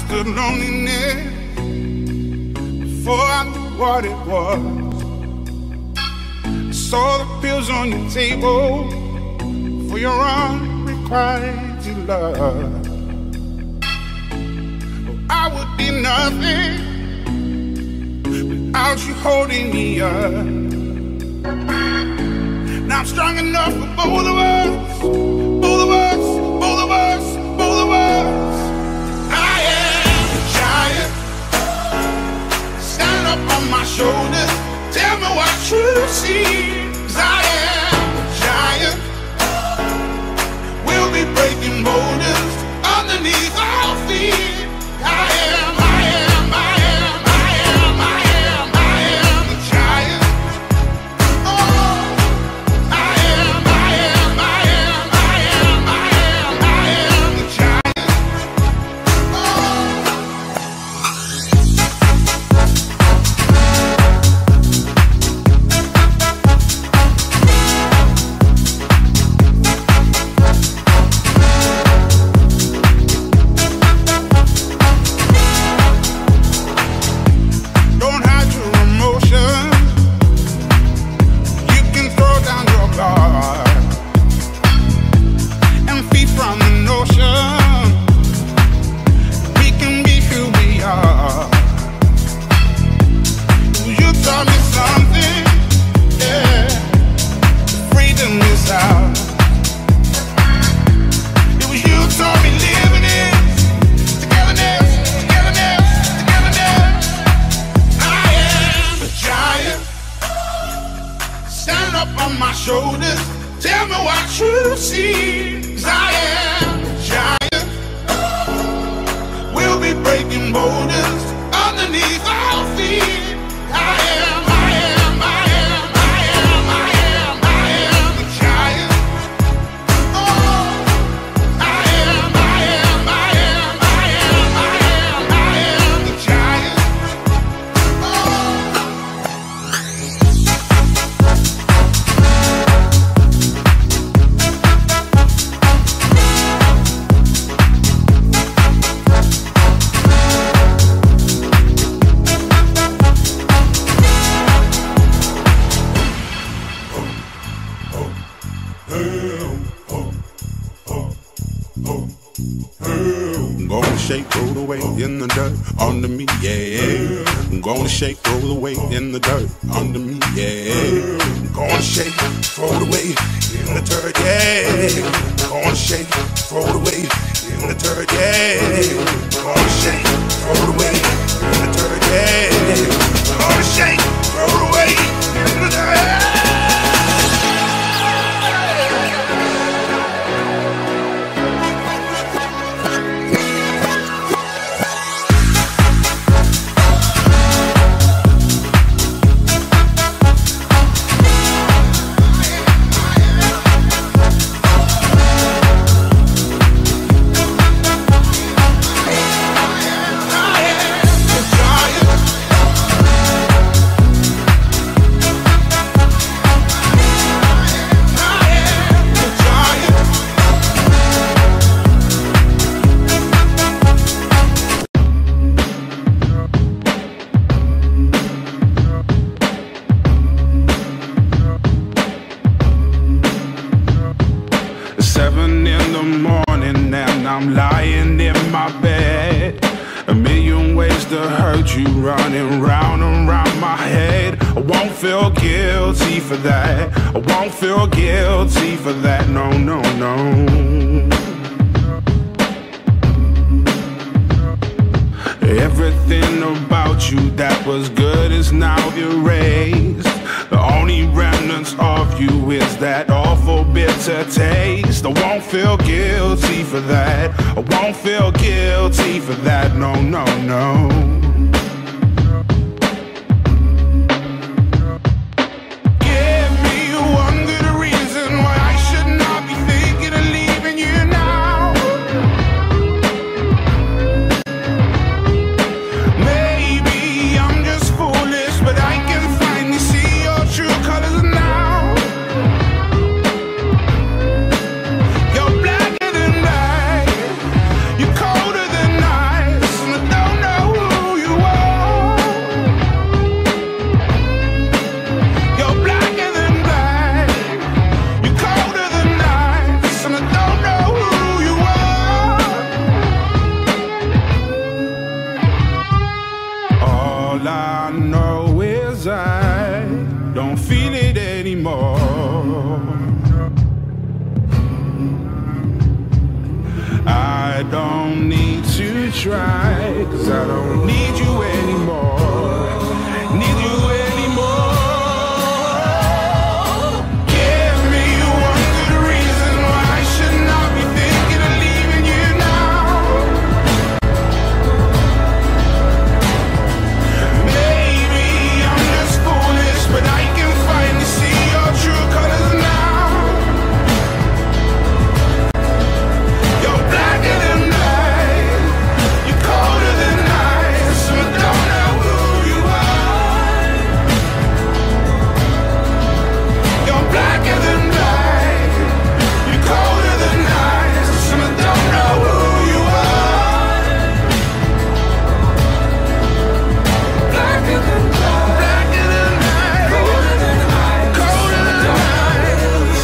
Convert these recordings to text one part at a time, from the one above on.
understood loneliness before I knew what it was. I saw the pills on your table for your unrequited love. I would be nothing without you holding me up. Now I'm strong enough for both of us, both of us, both of us, both of us. I am a giant. Stand up on my shoulders. Tell me what you see. 'Cause I am a giant. We'll be breaking boulders underneath our feet. I am, I am, I am, I am, I am, I am a giant. Oh, I am, I am, I am, I am, I am, I am a giant. Don't hide your emotions. You can throw down your guard and feed from the notion. We can be who we are. You taught me something, yeah. Freedom is out. It was you who taught me living it. Togetherness, togetherness, togetherness. I am a giant. Stand up on my shoulders. Tell me what you see. 'Cause I am a giant. We'll be breaking boulders underneath our feet. I am, I am, I am, I am, I am, I am a giant. Oh, I am, I am, I am, I am, I am, I am a giant. I'm gonna shake, roll the weight in the dirt under me, yeah. I'm gonna shake, roll the weight in the dirt under me, yeah. I'm gonna shake, throw the weight in the dirt, yeah. I'm gonna shake, throw the weight in the dirt, yeah. I'm gonna shake, throw the weight in the dirt, yeah. I'm gonna shake, throw the weight in the dirt. I'm lying in my bed, a million ways to hurt you running round and round my head. I won't feel guilty for that. I won't feel guilty for that. No, no, no. Everything about you that was good is now erased. The only remnants of you is that awful bitter taste. I won't feel guilty for that. I won't feel guilty for that. No, no, no. Give me one good reason why I should not be thinking of leaving you now. Maybe I'm just foolish, but I can finally see your true colors now. You're blacker than night, you're colder than ice, and the don't need to try, 'cause I don't need you anymore. Need you anymore. Give me one good reason why I should not be thinking of leaving you now. Maybe I'm just foolish, but I can finally see your true colors now. You're blacker than night, you're colder than ice, so I don't know who you are. You're blacker than night, you're colder than ice, so I don't know who you are. Blacker than night, blacker than night, colder than ice, colder than ice.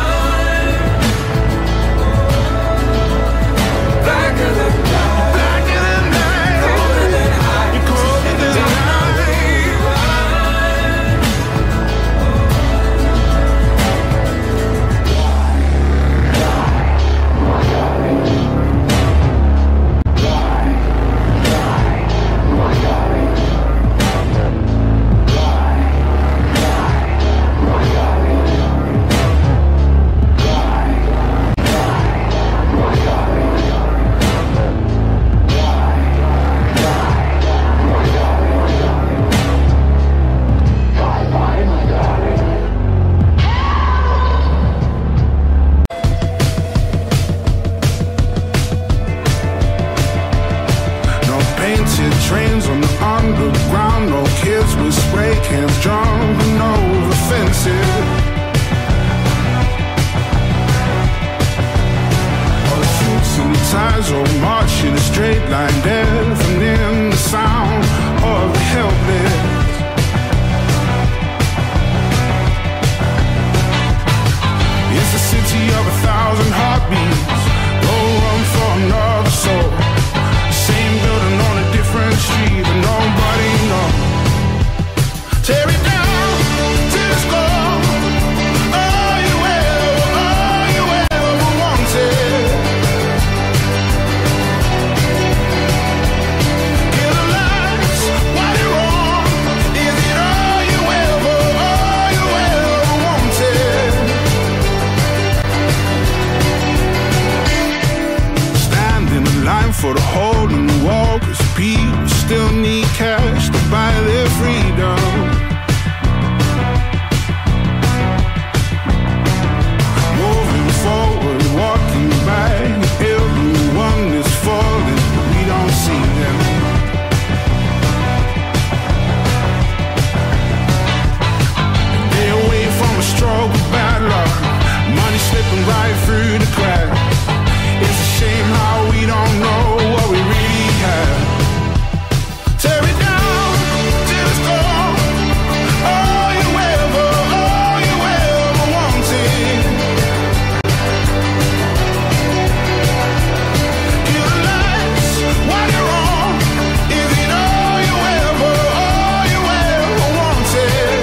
Blacker than night, blacker than night, colder than ice, you're colder than ice. No painted trains on the underground, no kids with spray cans jumping over fences. All the suits and ties all march in a straight line, deafening the sound of the helpless. It's a city of 1,000 heartbeats, no room for another soul. Same building on a different street, but nobody knows. Tear it down till it's gone. All you ever wanted. Kill the lights while you're on. Is it all you ever wanted? Stand in the line for the hole in the wall, 'cause people still need cash to buy their freedom. Moving forward, walking back, everyone is falling, but we don't see them. Stay away from a stroke of bad luck, money slipping right through the cracks. It's a shame how we don't know what we really have. Tear it down till it's gone. All you ever wanted. Kill the lights while you're on. Is it all you ever wanted?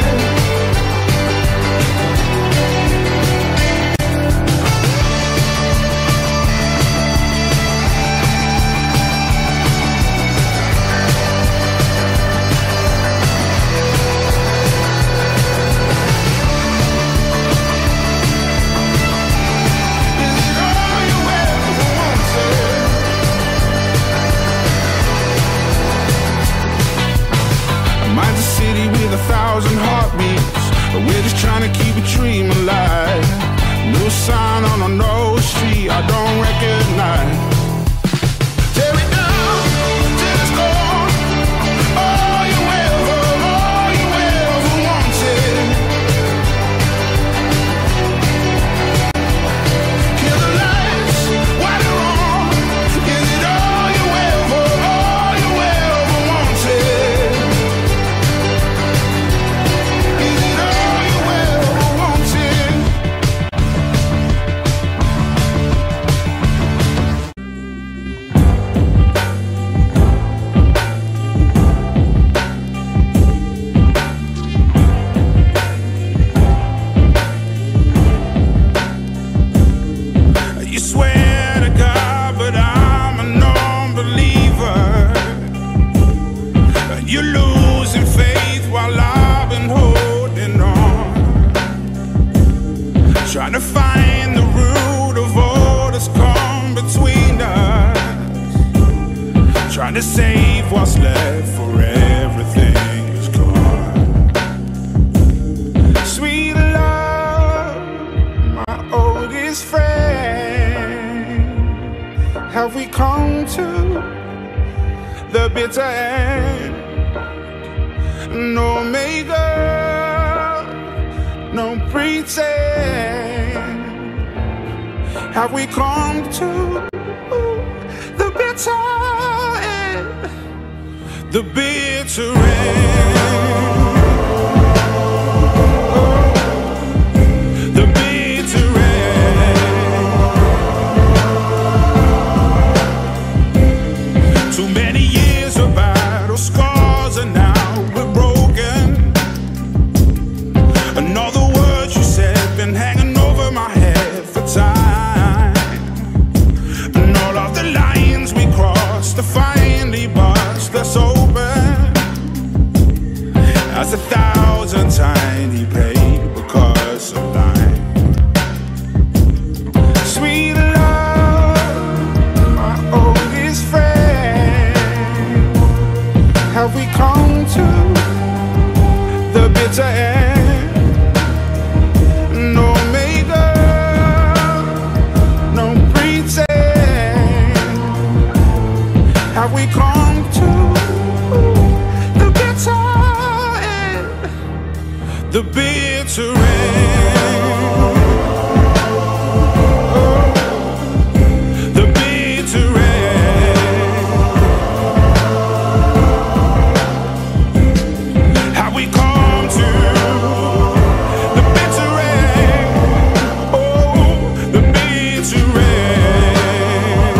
Mine's a city with 1,000 heartbeats, but we're just trying to keep a dream alive. No sign on a no street I don't recognize. Tear it down till it's gone. All you ever wanted. Kill the lights while you're on. Is it all you ever wanted? Is it all you ever wanted? trying to save what's left, for everything is gone. Sweet love, my oldest friend, have we come to the bitter end? No makeup, no pretend. Have we come to the bitter end? The bitter end. The bitter end. Too many years of battle scars, and now we're broken. And all the words you said been hanging over my head for time. And all of the lines we crossed to finally bust us open, as 1,000 tiny paid because of lying. Sweet love, my oldest friend, have we come to the bitter end? No makeup, no pretend. Have we come to the bitter end? The bitter end. The bitter end. Have we come to the bitter end? Oh, the bitter end.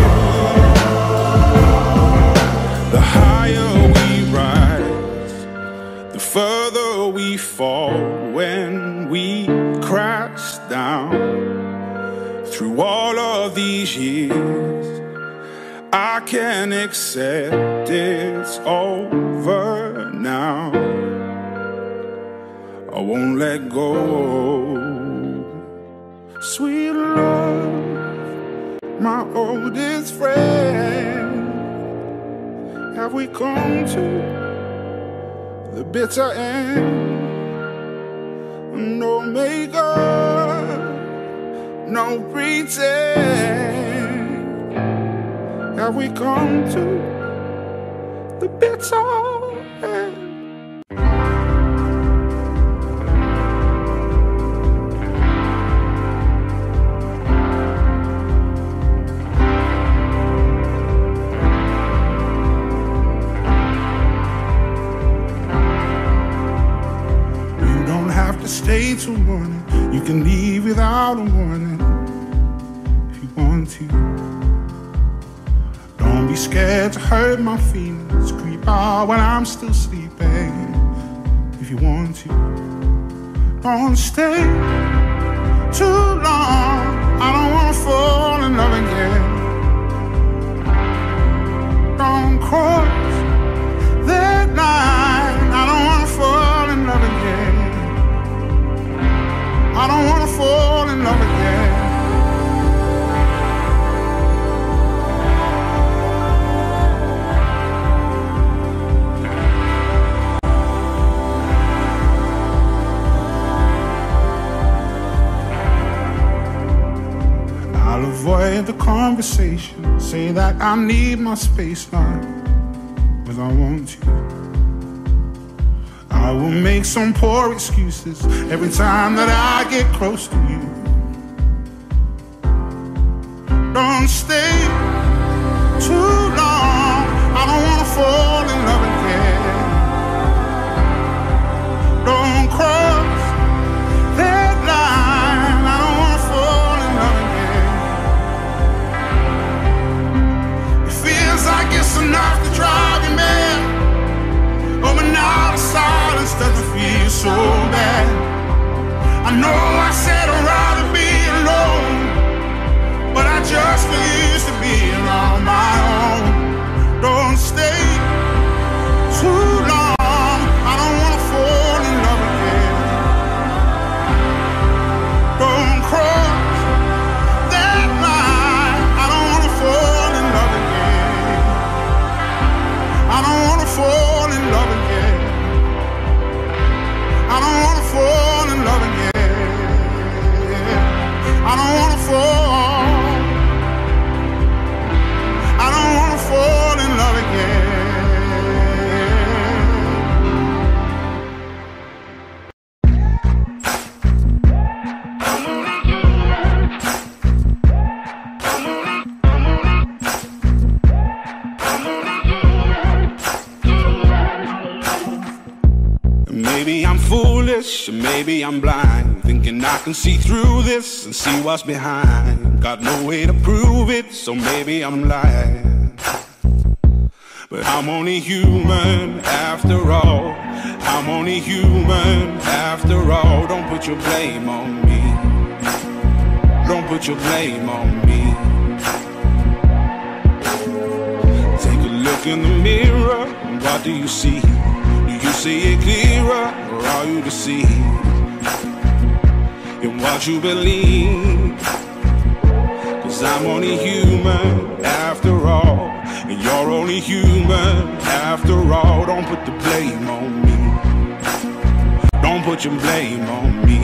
The higher we rise, the further we fall when we crash down. Through all of these years, I can accept it's over now. I won't let go. Sweet love, my oldest friend, have we come to the bitter end? No makeup, no pretend. Have we come to the bitter end? Stay till morning, you can leave without a warning if you want to. Don't be scared to hurt my feelings, creep out when I'm still sleeping if you want to. Don't stay too long, I don't wanna fall in love again. Don't cross that line, I don't wanna fall in love again. I don't wanna fall in love again. I'll avoid the conversation, say that I need my space now, 'cause I want you. I will make some poor excuses every time that I get close to you. Don't stay too long, I don't wanna fall in love again. Don't cross that line, I don't wanna fall in love again. It feels like it's enough to drive you mad. Oh, but now the silence doesn't feel so bad. I know I said I'd rather be alone, but I just used to be on my own. Don't stay too long, I don't wanna fall in love again. Don't cross that line, I don't wanna fall in love again. foolish, or maybe I'm blind, thinking I can see through this and see what's behind. Got no way to prove it, so maybe I'm lying. But I'm only human after all. I'm only human after all. Don't put your blame on me. Don't put your blame on me. Take a look in the mirror, what do you see? Do you see it clearer, or are you deceived in what you believe? 'Cause I'm only human after all, and you're only human after all. Don't put the blame on me. Don't put your blame on me.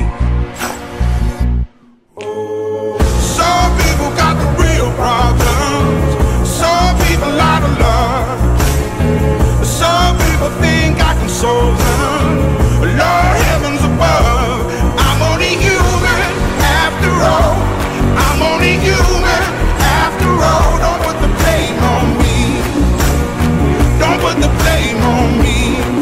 Some people got the real problems. Some people out of love. Some people think I can solve them. Lord heavens above, I'm only human after all. I'm only human after all. Don't put the blame on me. Don't put the blame on me.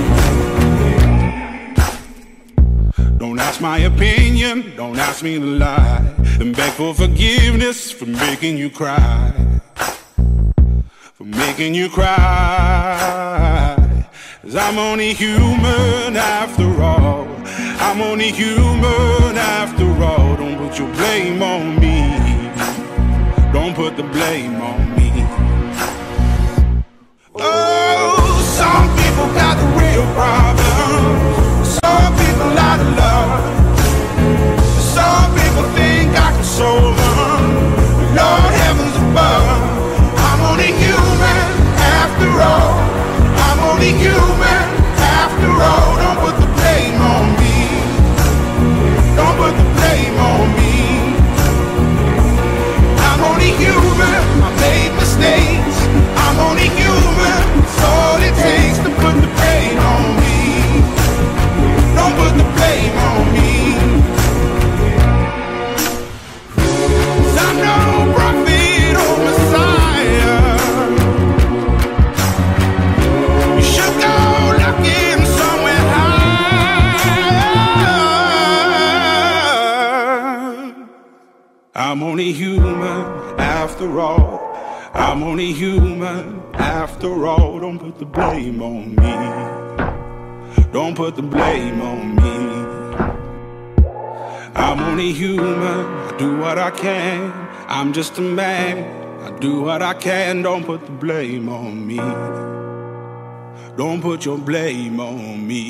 Don't ask my opinion, don't ask me to lie, and beg for forgiveness for making you cry. For making you cry. 'Cause I'm only human after all. I'm only human after all. Don't put your blame on me. Don't put the blame on me. Oh, some people got the real problems. Some people out of love. Some people think I can solve them. Lord heavens above, I'm only human after all. I'm only human after all. Don't put the blame on me. Don't put the blame on me. I'm only human, I made mistakes. I'm only human, it's all it takes to put the blame on me. Don't put the blame on me. 'Cause I'm no prophet or Messiah. You should go looking somewhere high. I'm only human after all. I'm only human after all. Don't put the blame on me. Don't put the blame on me. I'm only human, I do what I can. I'm just a man, I do what I can. Don't put the blame on me. Don't put your blame on me.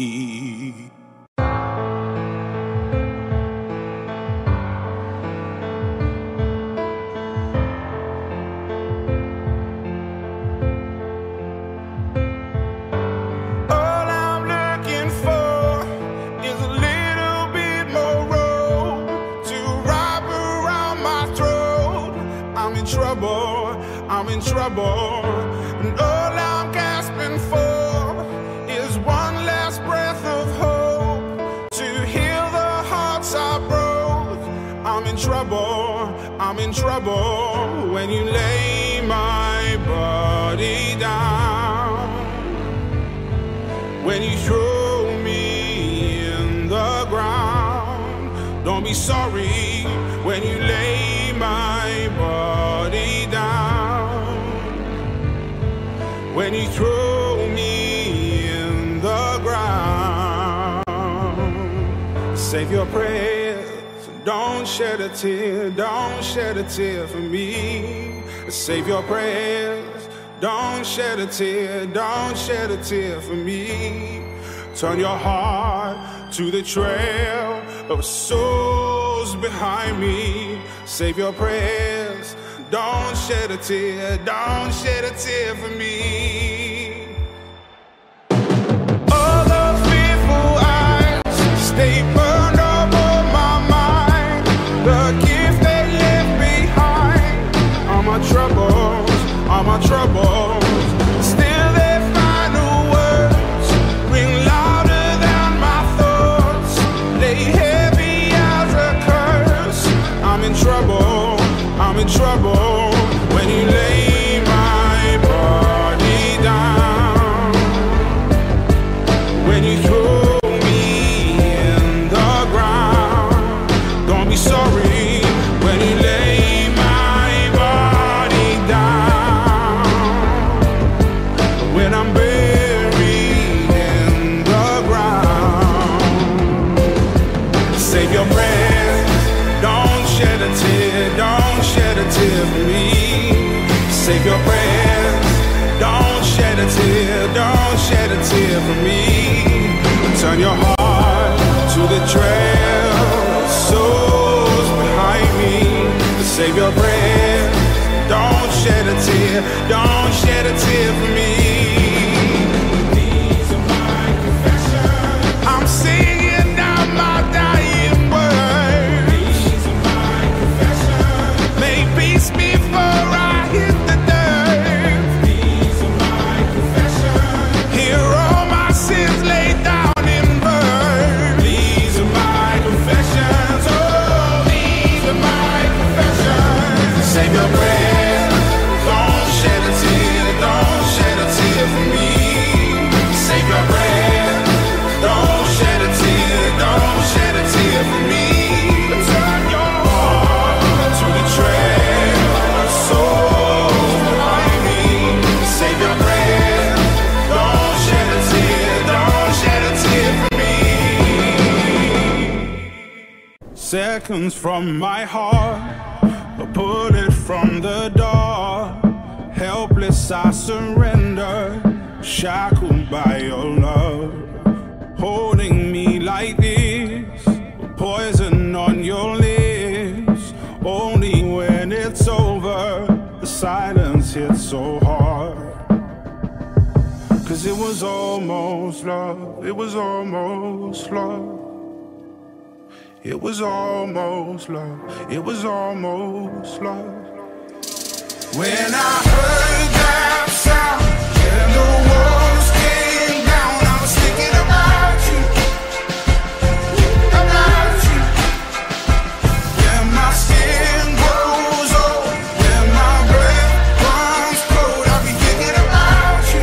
I'm in trouble, and all I'm gasping for is one last breath of hope to heal the hearts I broke. I'm in trouble when you lay my body down, when you throw me in the ground. Don't be sorry when you lay my body down, when you throw me in the ground. Save your prayers, don't shed a tear, don't shed a tear for me. Save your prayers, don't shed a tear, don't shed a tear for me. Turn your heart to the trail of souls behind me. Save your prayers, don't shed a tear, don't shed a tear for me. All those fearful eyes stay burned over my mind. The gift they left behind are my troubles, are my troubles. Still their final words ring louder than my thoughts, lay heavy as a curse. I'm in trouble, I'm in trouble when you lay my body down, when you throw me in shed a tear, don't shed a tear for me. Turn your heart to the trail, souls behind me. Save your breath, don't shed a tear, don't shed a tear for me. These are my confessions. I'm singing out my dying words. These are my confessions. Make peace before I hit the dirt. These are my confessions. Here all my sins laid down in verse. These are my confessions. Oh, these are my confessions. Save your breath, don't shed a tear, don't shed a tear for me. Save your breath, don't shed a tear, don't shed a tear for me. Turn your heart to the trail, souls behind me. Save your breath, don't shed a tear, don't shed a tear for me. Seconds from my heart, a bullet from the dark. Helpless I surrender, shackled by your love. Holding me like this, poison on your lips. Only when it's over, the silence hits so hard. Cause it was almost love, it was almost love. It was almost love, it was almost love. When I heard that sound and the walls came down, I was thinking about you, about you. When my skin grows old, when my breath runs cold, I'll be thinking about you,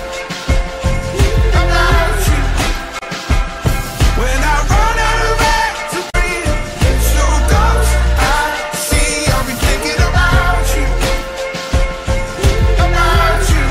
about you. When I run out of air to breathe, it's your ghost I see, I'll be thinking about you, about you.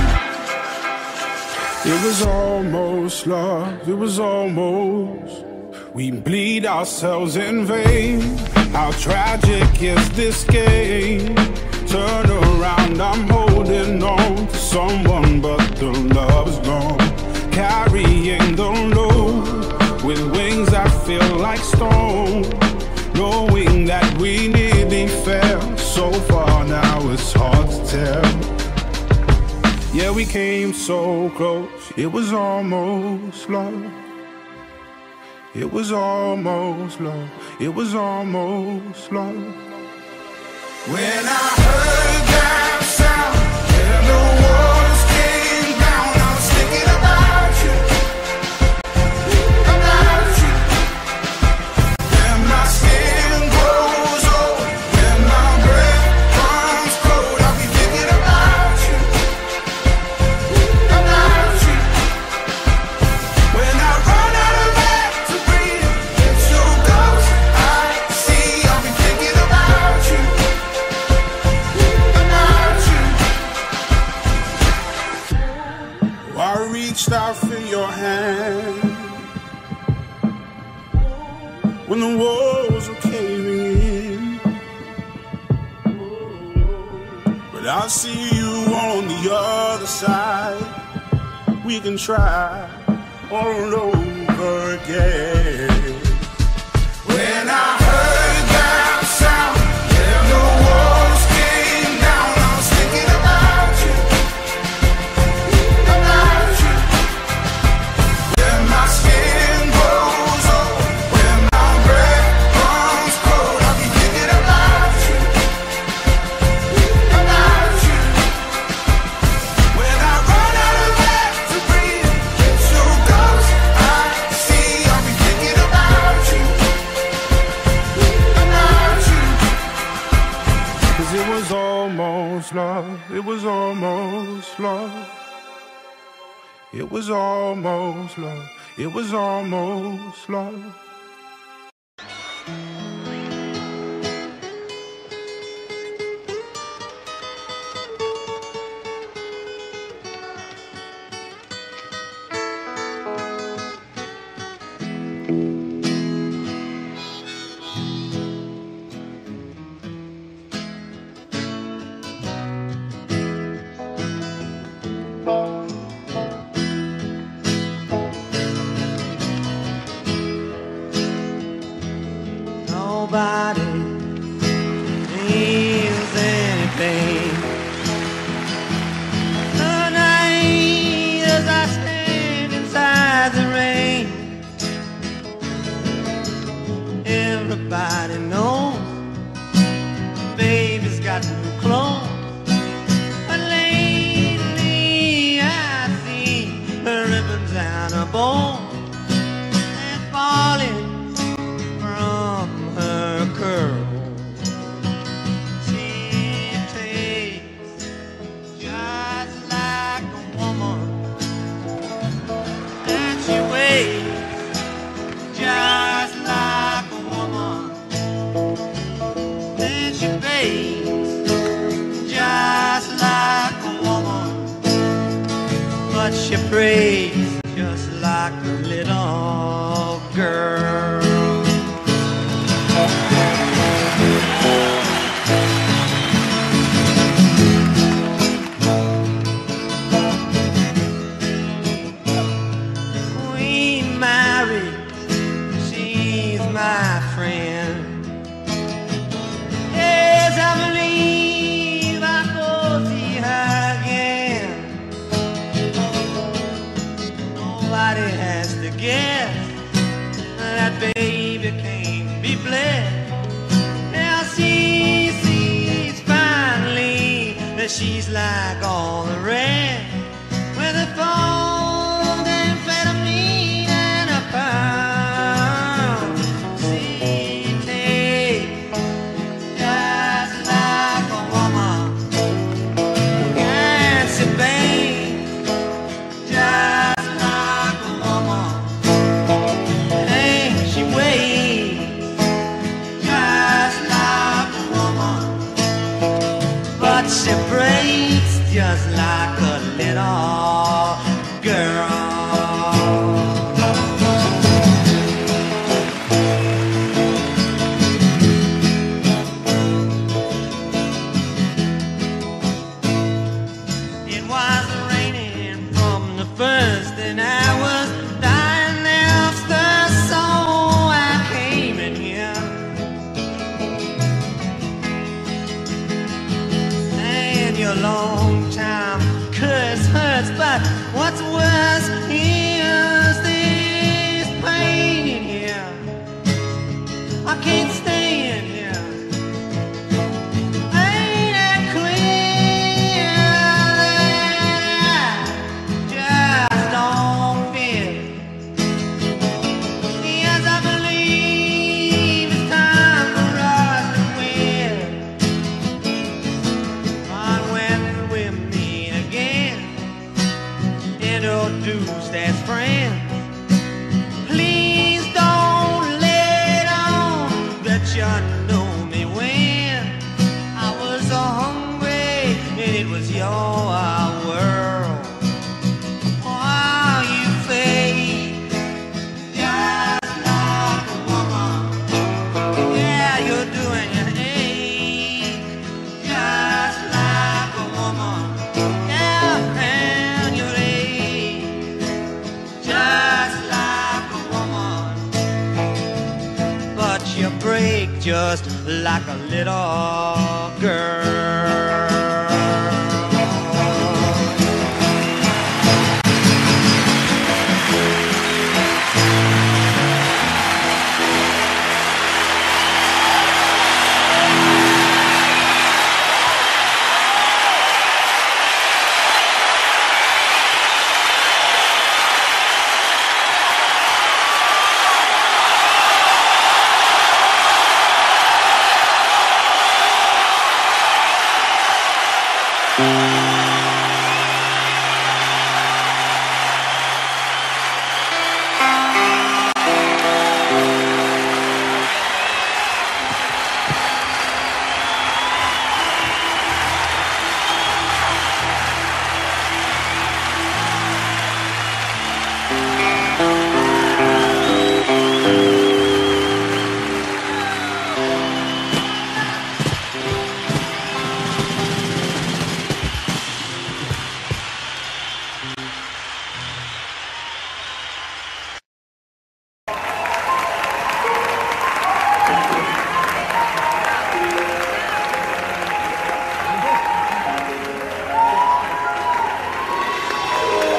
It was almost love, it was almost. We bleed ourselves in vain. How tragic is this game? Turn around, I'm holding on to someone, but the love's gone. Carrying the load with wings that feel like stone, knowing that we nearly fell so far, now it's hard to tell. Yeah, we came so close, it was almost love. It was almost love, it was almost love. When I heard that sound and the walls came down, I was thinking about you, about you. When my skin grows old, when my breath runs cold, I'll be thinking about you, about you. When I run out of air to breathe, it's your ghost I see, I'll be thinking about you, about you. I reached out for your hand when the walls were caving in, but I see you on the other side. We can try all over again. When I heard that sound and the walls came down, I was thinking about you, about you. When my skin grows old, when my breath runs cold, I'll be thinking about you, about you. When I run out of air to breathe, it's your ghost I see, I'll be thinking about you, about you. Cause it was almost love, it was almost love. It was almost love, it was almost love. everybody knows baby's got new clothes. But lately I see her ribbons and her bows and falling from her curls. She takes just like a woman, and she waits just like a woman. Then she bathes just like a woman, but she prays just like a little girl. We married, she's my friend. Yes, I believe I'll go see her again. Nobody has to guess that baby can't be blessed. Now she sees finally that she's like all the rest, with a fold amphetamine and a pound. She takes just like a woman, and she bathes just like a woman, and she waits just like a woman, but she breaks just like a little girl. It was raining from the first, and I was dying after, so I came in here. And your long time curse hurts, but what's worse is this pain in here. I can't stay in here. Ain't it clear that I just don't fit? Yes, I believe it's time for us to win. But when we meet again, introduced as friends, please don't let on that you know me when I was so hungry and it was your world. Oh, you fade just like a woman. Yeah, you're doing your age just like a woman. Yeah, and your age just like a woman, but you break just like a little girl.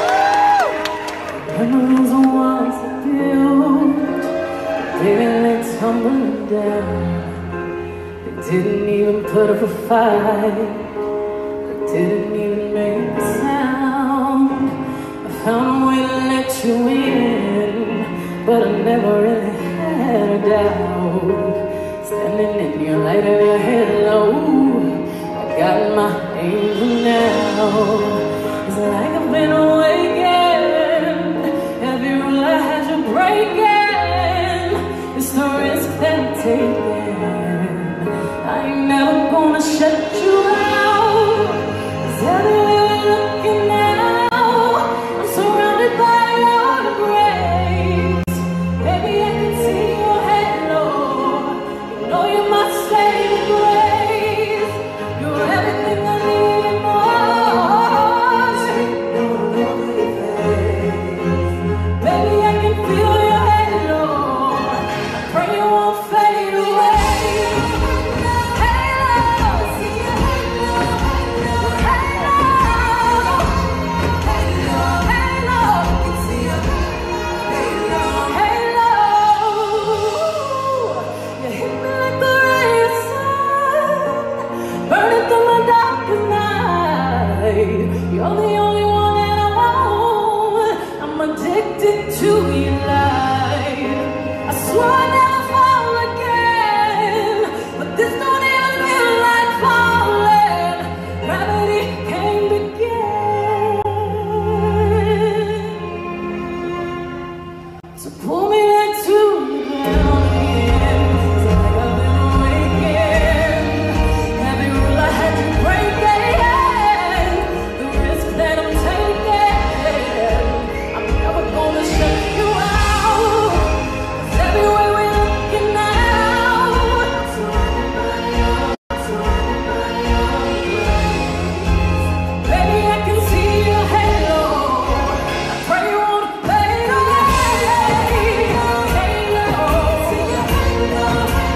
Memories of once I feel, baby, let's tumbling down. They didn't even put up a fight. They didn't even make a sound. I found a way to let you in, but I never really had a doubt. Standing in your light and your head low, I got my angel now. It's like I've been awakened. Every rule I had you breaking. It's the risk that I'm taking. I ain't never gonna shut you out. 'Cause everywhere we're looking now, I'm surrounded by your grace. Baby, I can see your halo. You know you're my saving grace. You're everything I need and more. Baby, I can feel your halo. I pray you won't fade away. Halo, see your halo, halo, halo, halo, I can see your halo, halo. You hit me like the ray of sun, burning through my darkest night. You're the only one that I want. I'm addicted to your light. I swore I'd never fall again, but this don't even feel like falling. Gravity came again. So pull me back to the ground again. It's like I've been awakened. Every rule I had to break again. The risk that I'm taking, I'm never gonna shut you out. 'Cause everywhere we're looking now, surrounded by your grace. Baby, I can see your halo. I pray you won't fade away. Halo, see your halo,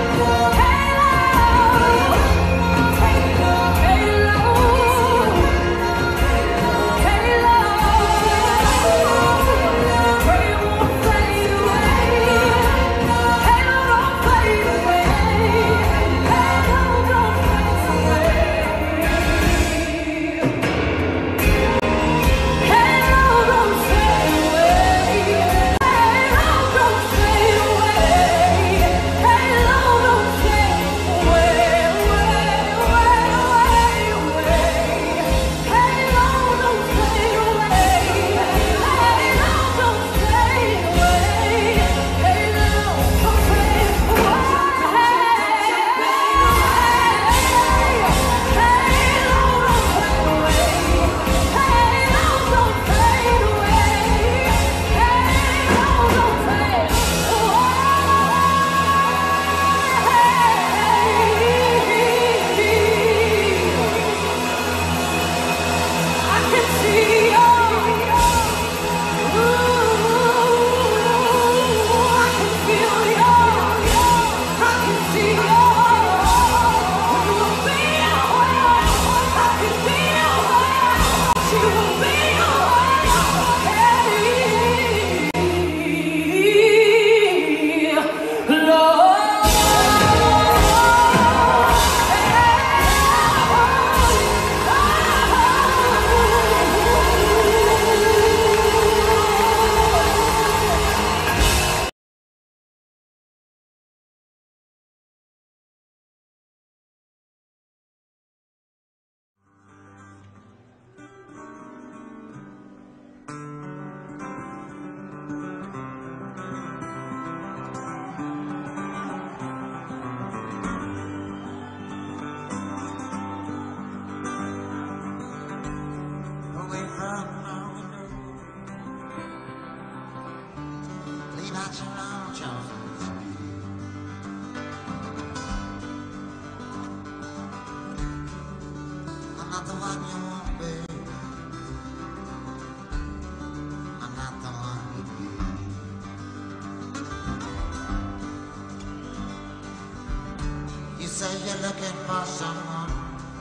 say you're looking for someone,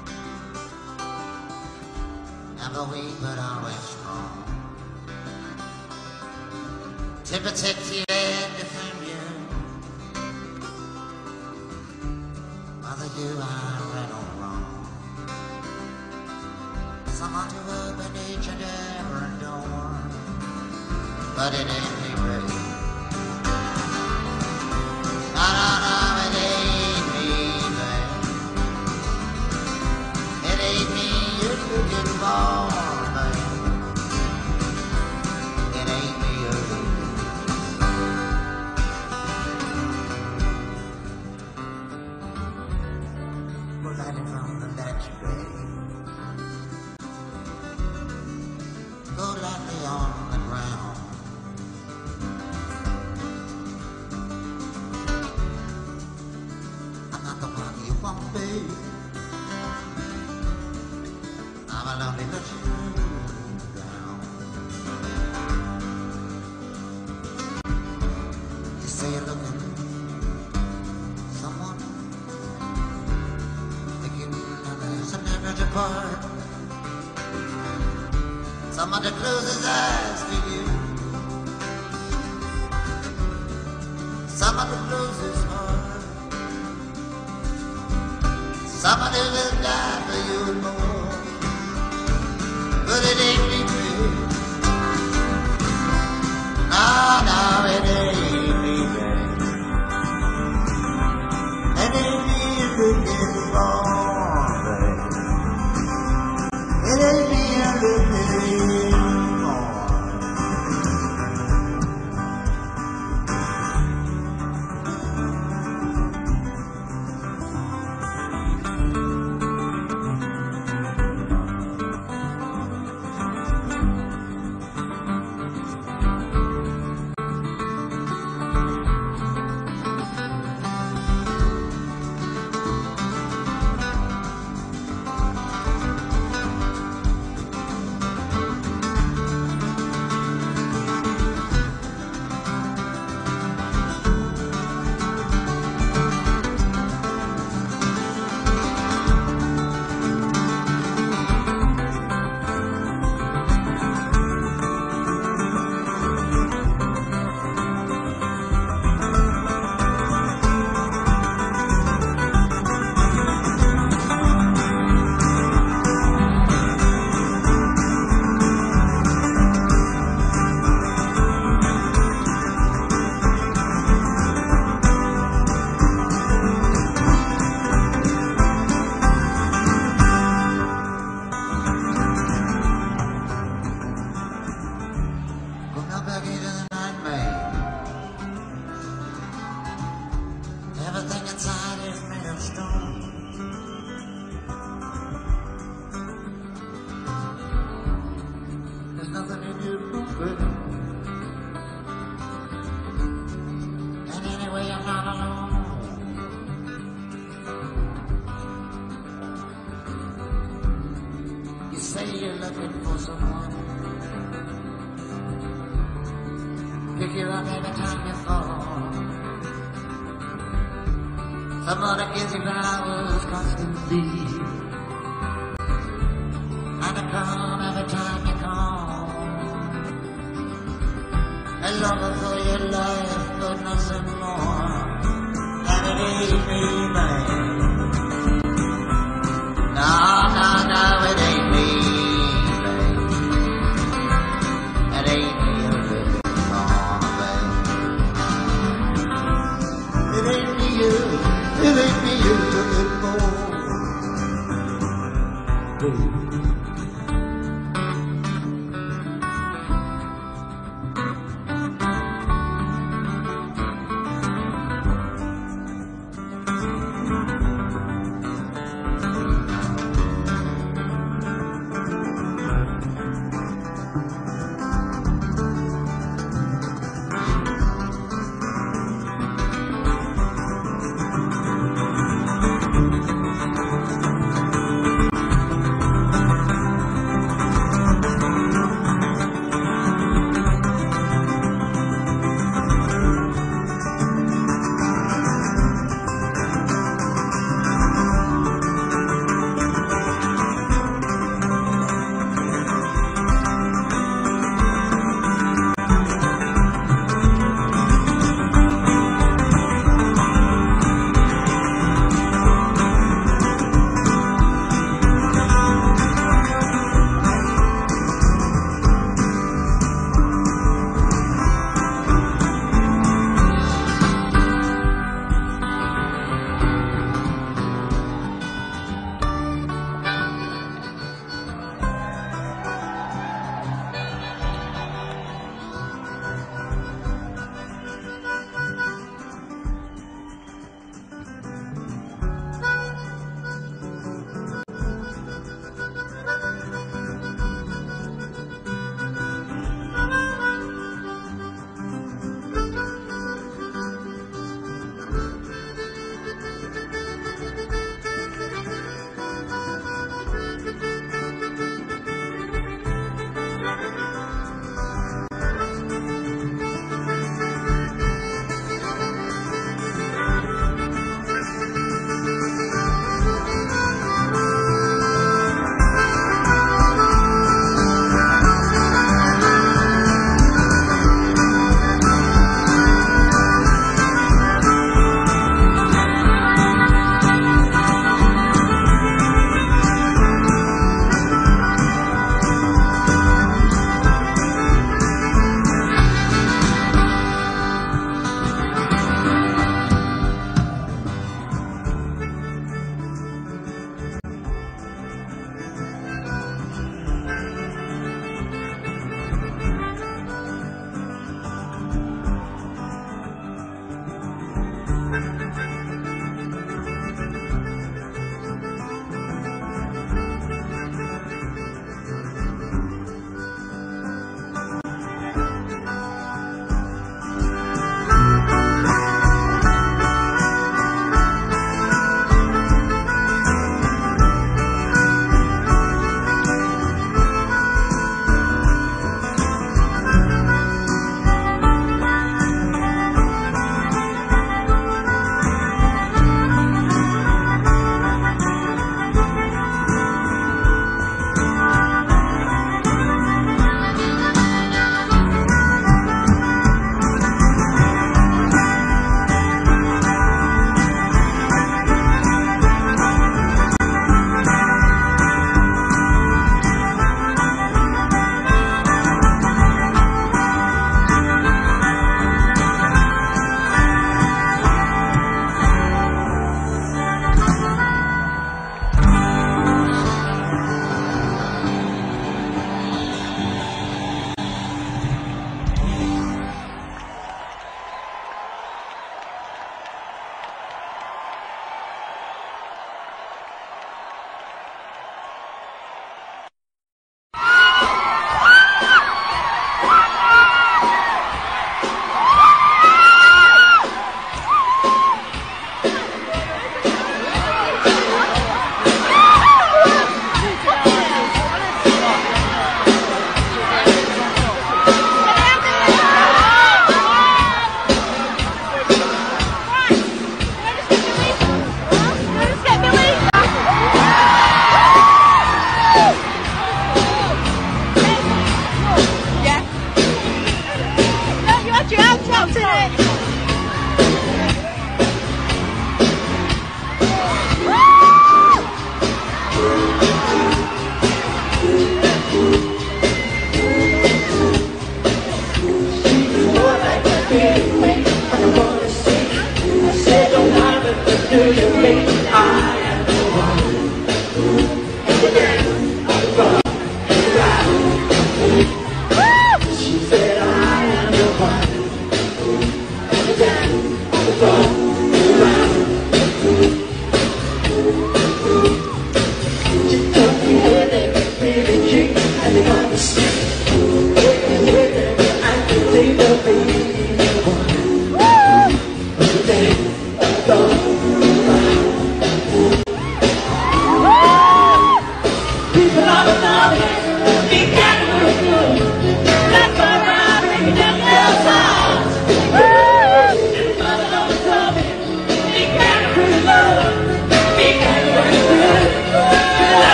never weak but always strong, to protect you and defend you but it ain't me, baby. No, no, no, it ain't me, baby. It ain't me you're looking for, baby. It ain't me you're looking for. We're lighting from the latch, baby. Go lightly on the ground. I'm not the one you want, babe. I'm a lonely let you down. You say you're looking for someone, thinking there's an average apart. Someone to close his eyes for you. Someone to close his heart. Someone who will die for you and more. But it ain't me, baby. No, no, it ain't me, baby. It ain't me you're looking for, baby. It ain't me you're looking for. Everything inside is made of stone. There's nothing in you, baby. And anyway, I'm not alone. You say you're looking for someone. Pick you up every time you fall. Someone that gives you flowers constantly, and I come every time you call. A lover for your life, but nothing more. And it ain't me, man. No, no, no, it ain't me, man. It ain't me you're looking for, babe. It ain't me you. It ain't me you're looking for, baby.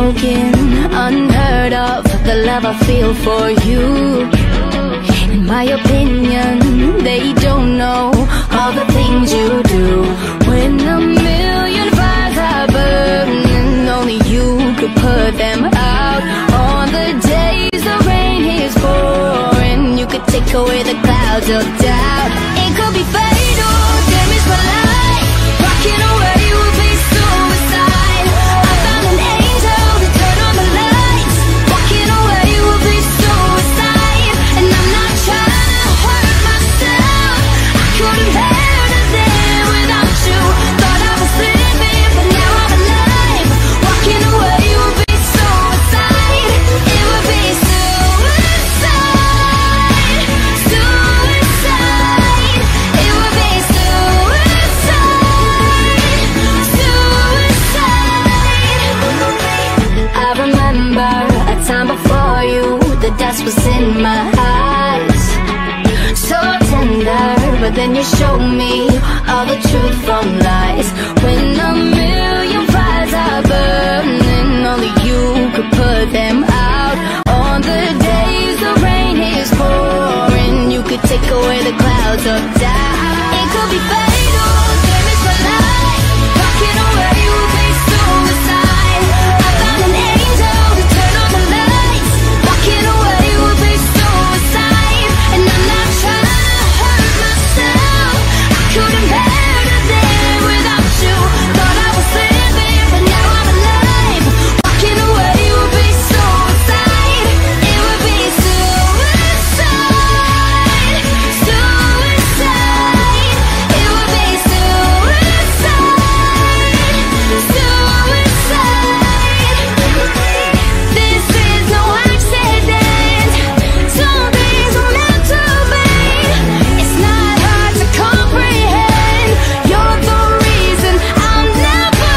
unspoken, unheard of, the love I feel for you. In my opinion, they don't know all the things you do. When a million fires are burning, only you could put them out. On the days the rain is pouring, you could take away the clouds of doubt. It could be fatal, damage my life. Walking away would be suicide. I found an angel to turn on the lights. Walking away would be suicide. And I'm not trying to hurt myself. I couldn't bear to live without you. Thought I was living, but now I'm alive. Walking away would be suicide. It would be suicide. Suicide. It would be suicide. Suicide. I remember a time before you, the dust was in my eyes. So tender, but then you showed me all the truth from lies. When a million fires are burning, only you could put them out. On the days the rain is pouring, you could take away the clouds of doubt. It could be fatal, damage my life. Walking away would be suicide. I found an angel to turn on the lights. Walking away would be suicide. And I'm not trying to hurt myself. I couldn't bear to live without you. Thought I was living, but now I'm alive. Walking away would be suicide. It would be suicide. Suicide. It would be suicide. Suicide. This is no accident. Some things were meant to be. It's not hard to comprehend. You're the reason I'll never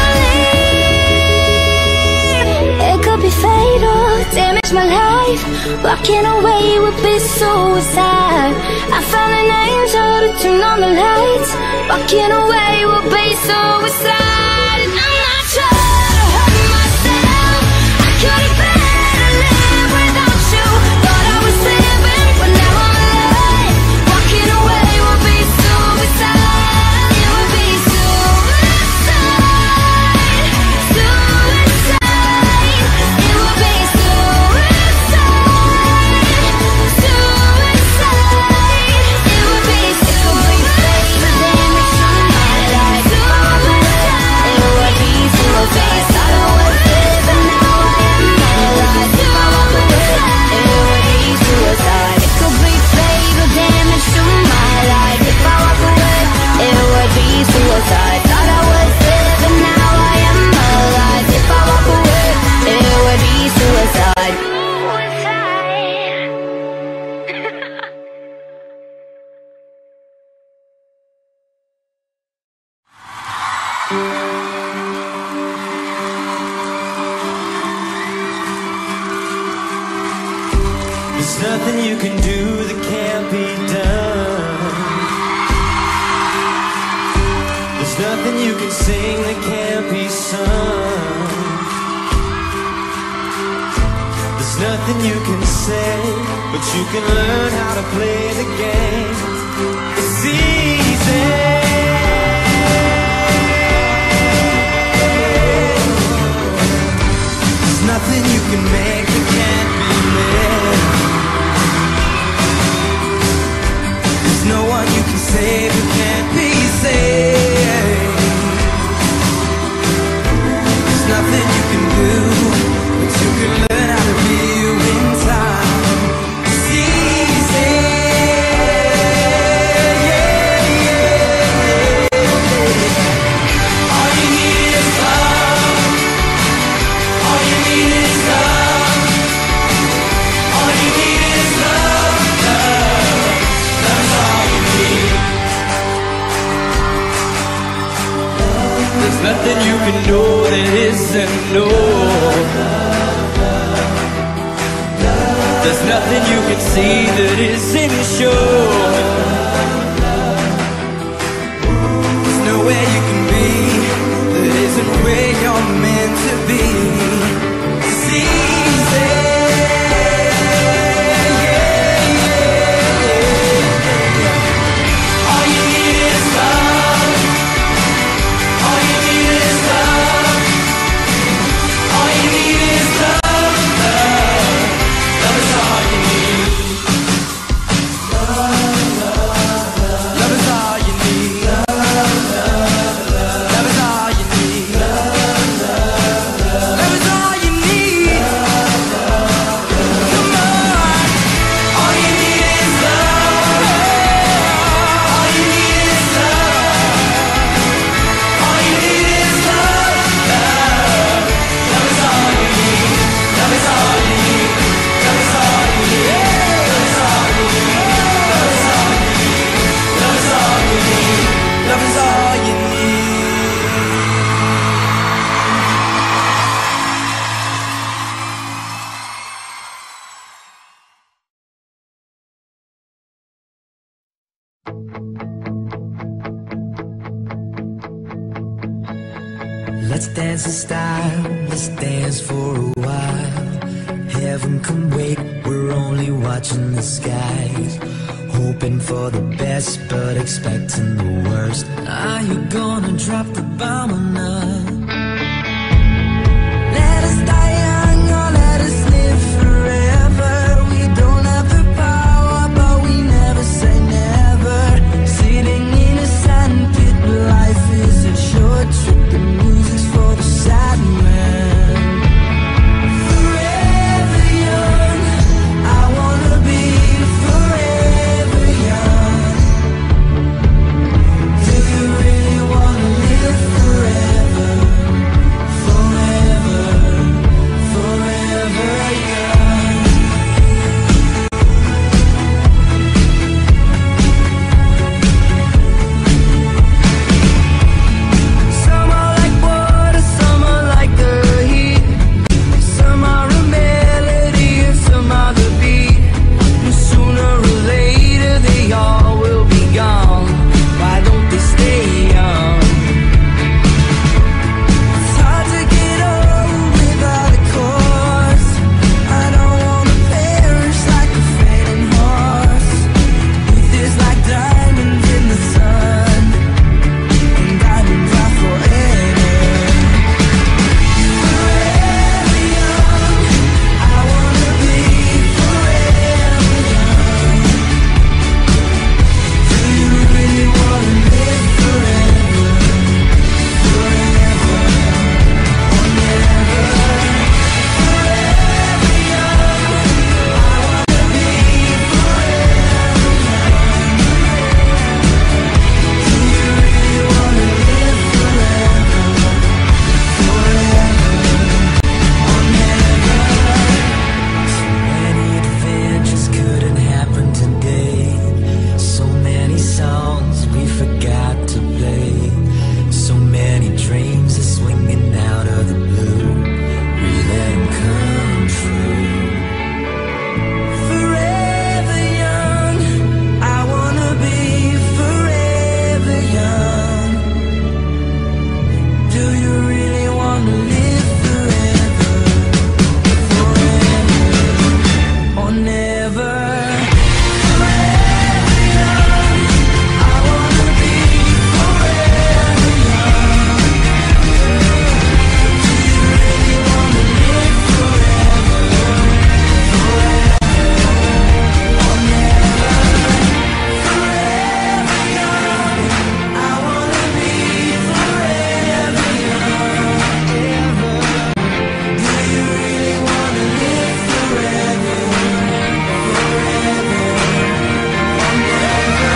leave. It could be fatal, damage my life. Walking away would be suicide. I found an angel to turn on the lights. Walking away would be suicide. And I'm not trying to hurt myself. I couldn't bear to live without you. Thought I was living, but now I'm alive. Walking away would be suicide. It would be suicide. Suicide. It would be suicide. Suicide. It would be suicide. Damage on my life. Suicide. It would be suicide. Thought I was living, now I am alive. If I walk away, it would be suicide. It could be fatal damage to my life. If I walk away, it would be suicide. Thought I was living, now I am alive. If I walk away, it would be suicide. There's nothing you can do that can't be done. There's nothing you can sing that can't be sung. There's nothing you can say, but you can learn how to play the game. It's easy. There's nothing you can make that can't be made. There's no one you can save who can't be saved. There's nothing you can do, but you can learn how to be you in time. It's easy. All you need is love. All you need is love. All you need is love. Love. That's all you need. There's nothing you can know that isn't known. There's nothing you can see that isn't shown. There's nowhere you can be that isn't where you're meant to be. Let's dance in style, let's dance for a while. Heaven can wait, we're only watching the skies. Hoping for the best, but expecting the worst. Are you gonna drop the bomb or not? Let us die young or let us live forever. We don't have the power, but we never say never. Sitting in a sandpit, life is a short trip. The music's for the sad man. Forever young, I wanna be forever young. Do you really wanna live forever? Forever, forever young. Some are like water, some are like the heat. Some are a melody and some are the beat. And sooner or later they all will be gone. Why don't they stay young? It's hard to get old without a cause. I don't wanna perish like a fading horse. Youth is like diamonds in the sun, and diamonds are forever. Forever young, I wanna be forever young. Do you really wanna live forever? Forever or never. Forever young, I wanna be forever young. Do you really wanna live forever? Forever or never. So many adventures couldn't happen today. So many songs we forgot to play. So many dreams are swinging out of the blue. We let them come true. Forever young, I wanna be forever young. Do you really wanna live forever? Forever or never. Forever young, I wanna be forever young. Do you really wanna live forever? Forever or never. Forever young, I wanna be forever young. Ever. Do you really wanna live forever? Forever or never.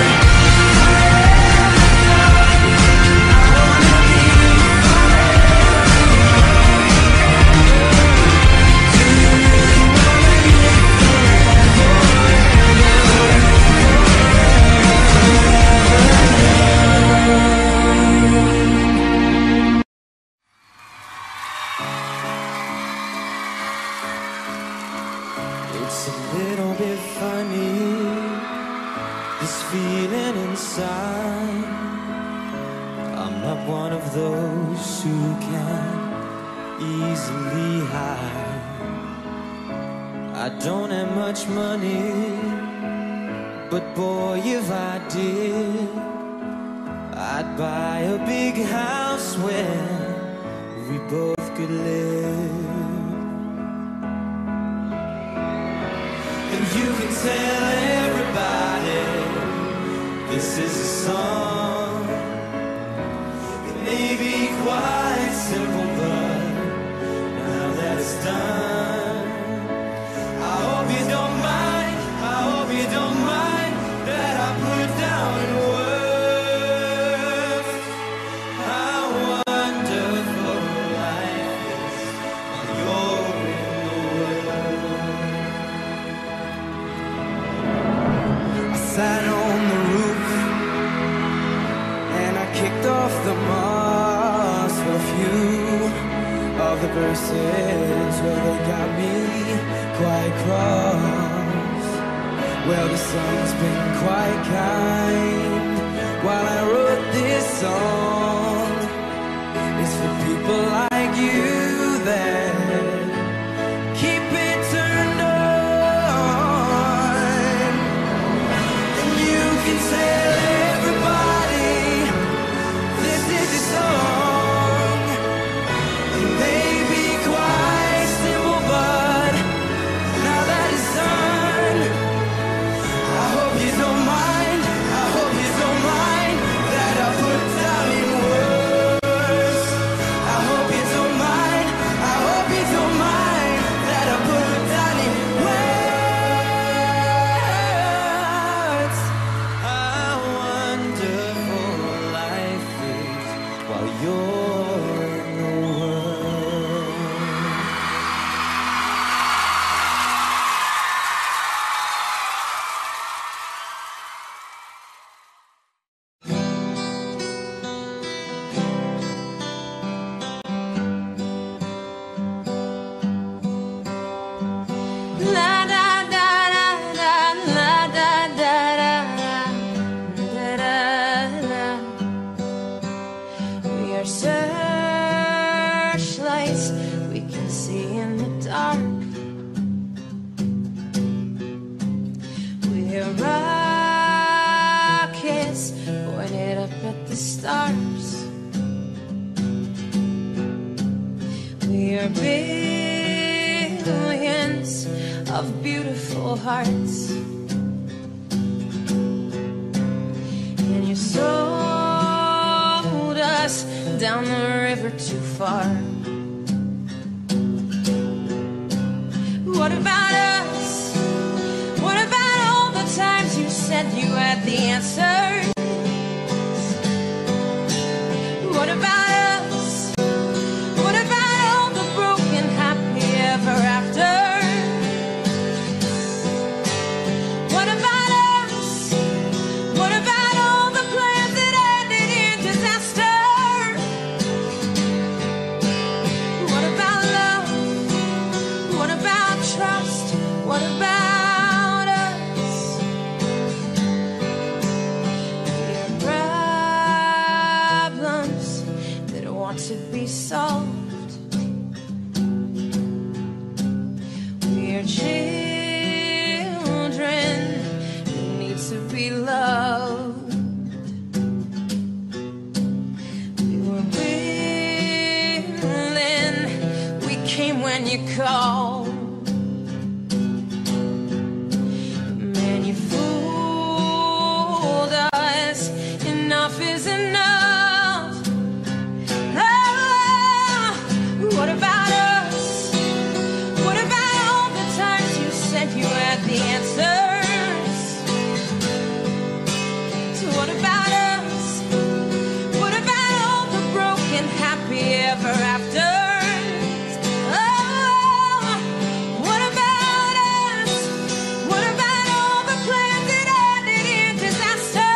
It's a little bit funny, this feeling inside. I'm not one of those who can easily hide. I don't have much money, but boy, if I did, I'd buy a big house where we both could live. And you can tell everybody this is a song. It may be quite simple, but now that it's done, I hope you don't mind, I hope you don't mind that I put down in words how wonderful life is when you're in the world. I sat on the roof and I kicked off the moss for a few of the verses where they got me quite cross. Well, the sun's been quite kind while I wrote this song. It's for people like you that keep it turned on. And you can tell everybody this is a song. It may be quite simple, but now that it's done, I hope you don't mind. I hope you don't mind that I put down in words. I hope you don't mind. I hope you don't mind that I put down in words. How wonderful life is while you're in the world. La da da da da, la da da da da, da da da. We are searchlights we can see in the dark. We are rockets pointed up at the stars. We are billions of beautiful hearts, and you sold us down the river too far. What about us? What about all the times you said you had the answers? What about us? What about all the broken happy ever after? What about us? What about all the plans that ended in disaster? What about love? What about trust? What about us? We are problems that want to be solved. We are children who need to be loved. We were willing, we came when you called. Man, you fooled us. Enough is enough. Ah, what about us? What about all the times you said you had the answers? So what about us? What about all the broken happy ever after? Oh, what about us? What about all the plans that ended in disaster?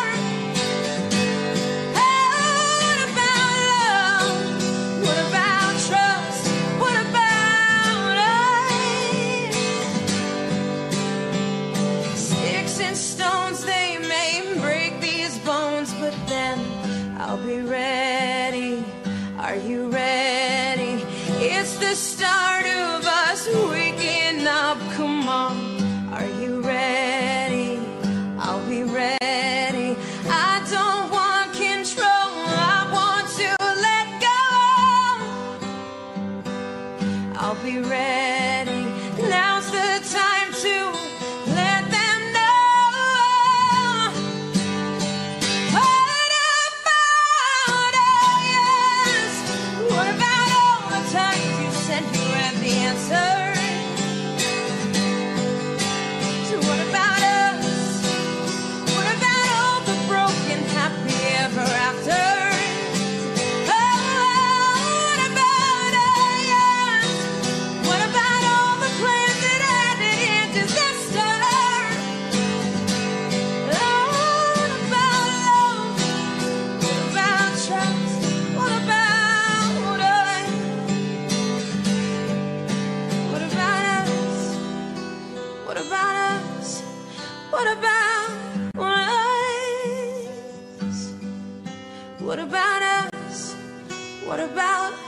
What about love? What about trust? What about us? Sticks and stones, they may break these bones, but then I'll be ready. Are you ready? It's the start of us waking up. Come on, are you ready? I'll be ready. I don't want control, I want to let go. I'll be ready. Now's the time to let them know. What about us? What about all the times you said you had the answer? So what about us? What about all the broken happy ever after? Oh, what about us? What about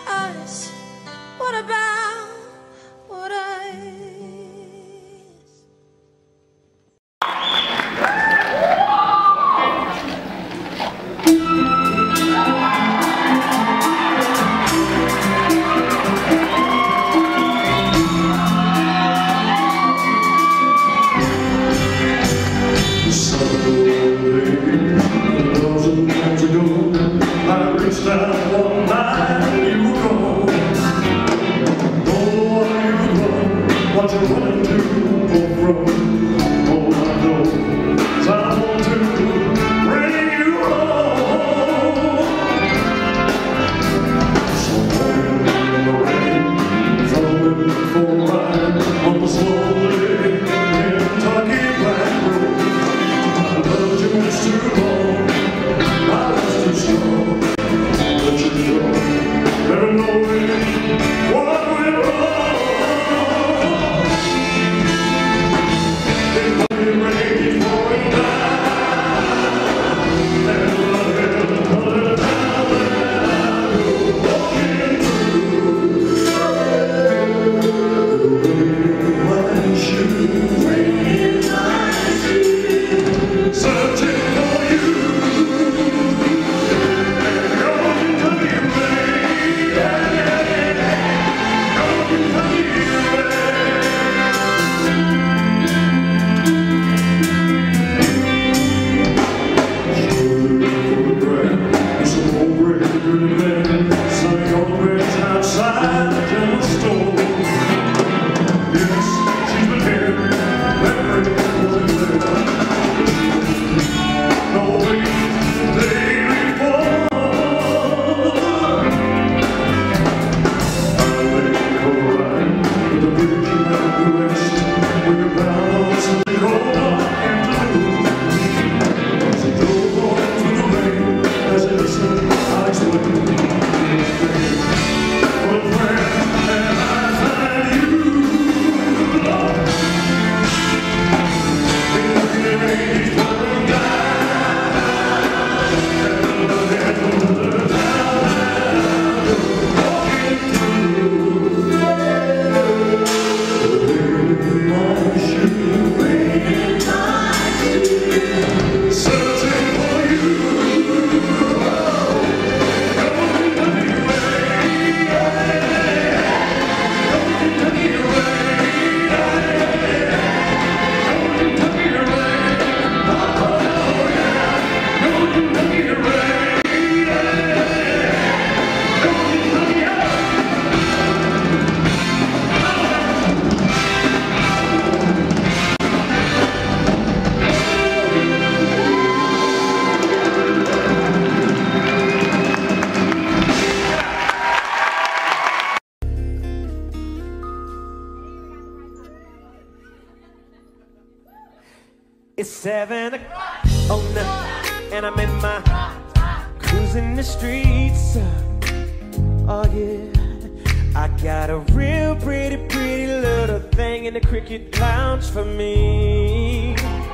us? What about what I? It's 7 o'clock, oh no, and I'm in my cruising the streets. Oh yeah, I got a real pretty little thing in the cricket lounge for me.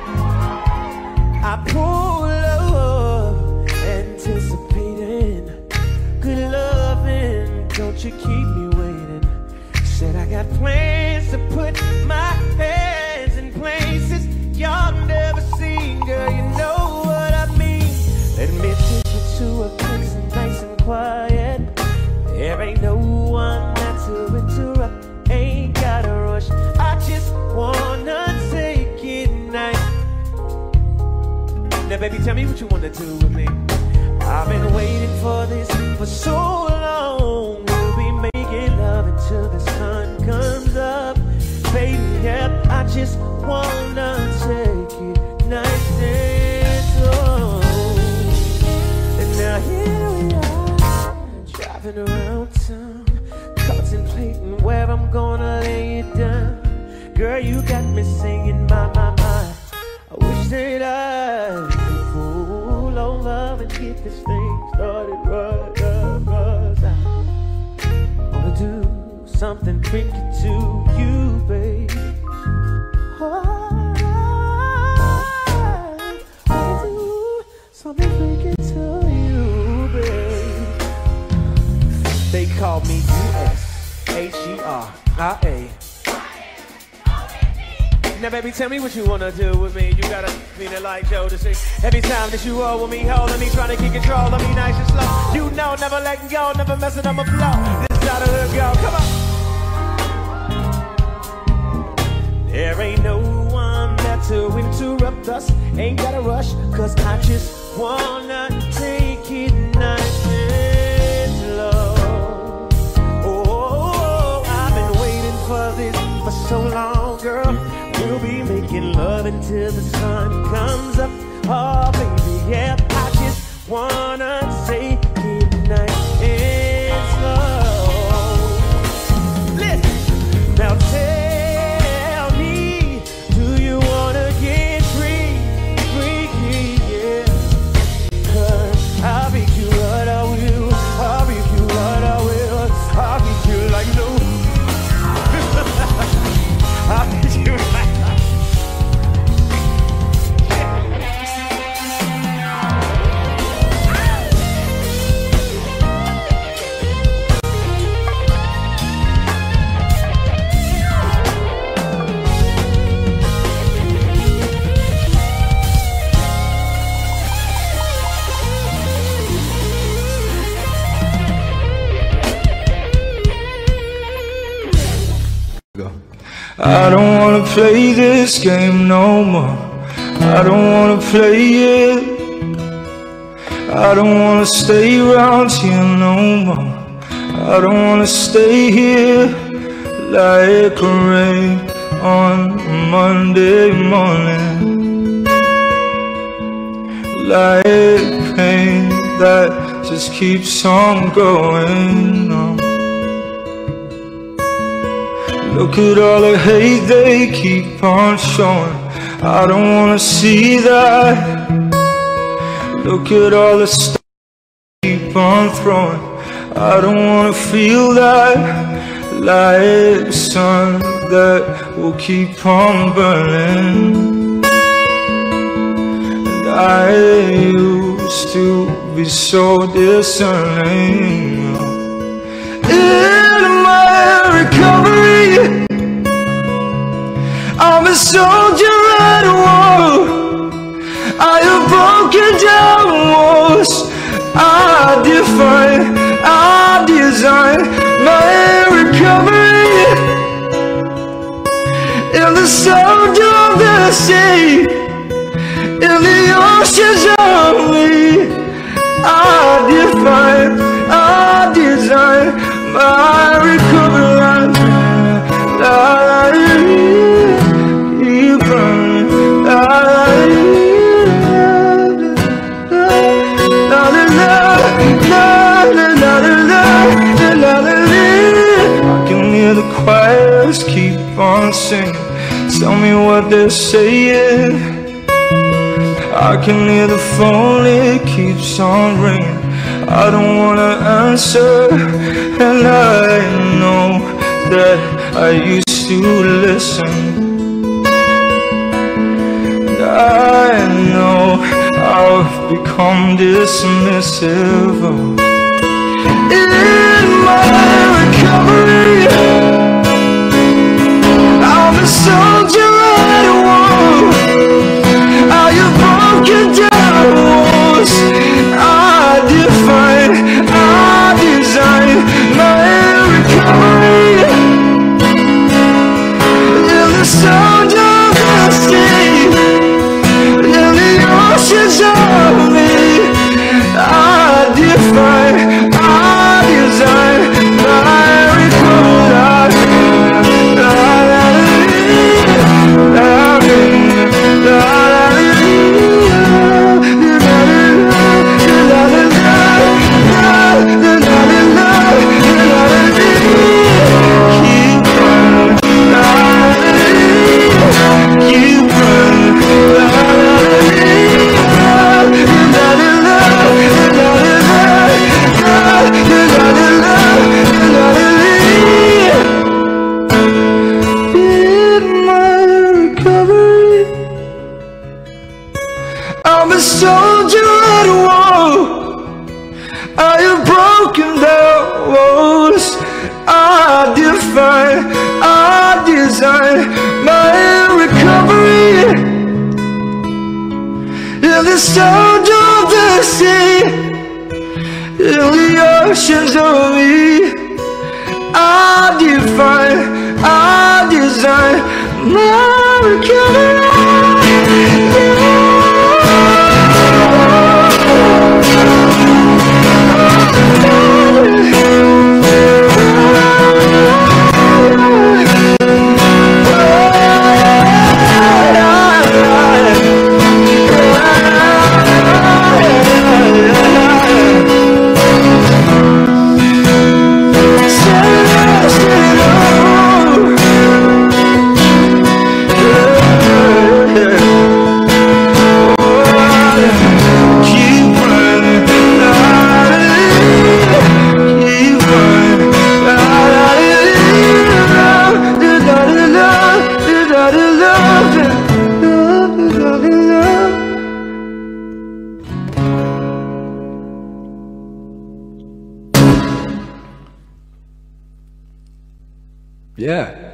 I pull up, anticipating good loving. Don't you keep me waiting. Said I got plans to put my hands in places y'all never seen, girl, you know what I mean. Let me take you to a place nice and quiet. There ain't no one there to interrupt. Ain't gotta rush, I just wanna take it nice. Now baby, tell me what you wanna do with me. I've been waiting for this for so long. We'll be making love until the sun comes up. Baby, yeah, I just wanna take it nice and slow. And now here we are, driving around town, contemplating where I'm gonna lay it down. Girl, you got me singing my. I wish that I could pull over and get this thing started right up. 'Cause I wanna do something freaky to you, babe. Something freaking to you, babe. They call me U-S-H-E-R-I-A. Now baby, tell me what you wanna do with me. You gotta mean it like Joe to see. Every time that you roll with me, holding me, trying to keep control of me nice and slow. You know, never letting go, never messing up my flow. This is how the hood go, come on. There ain't no one there to interrupt us. Ain't gotta rush, cause I just wanna take it nice and slow. Oh, I've been waiting for this for so long, girl. We'll be making love until the sun comes up. Oh, baby, yeah, I just wanna take it nice and slow. Listen, now tell me, do you wanna get free, yeah? Cause I'll pick you right, I will. I'll pick you right, I will. I'll pick you like no. I'll pick you right. I don't wanna play this game no more. I don't wanna play it. I don't wanna stay around here no more. I don't wanna stay here like rain on a Monday morning, like pain that just keeps on going on. Look at all the hate they keep on showing. I don't wanna see that. Look at all the stuff they keep on throwing. I don't wanna feel that. Like sun that will keep on burning. And I used to be so discerning. In my recovery, I'm a soldier at war. I have broken down walls. I define, I design my recovery. In the sound of the sea, in the oceans of me, I define, I design my recovery. Keep running. I can hear the choirs keep on singing. Tell me what they're saying. I can hear the phone, it keeps on ringing. I don't wanna answer, and I know that I used to listen. And I know I've become dismissive. In my recovery, I'm a soldier at war. I have broken down walls. I define, I design my recovery. In the sound of the sea, in the oceans of me, I define. I define, I design my recovery in the sound of the sea, in the oceans of me. I define, I design my recovery. Yeah.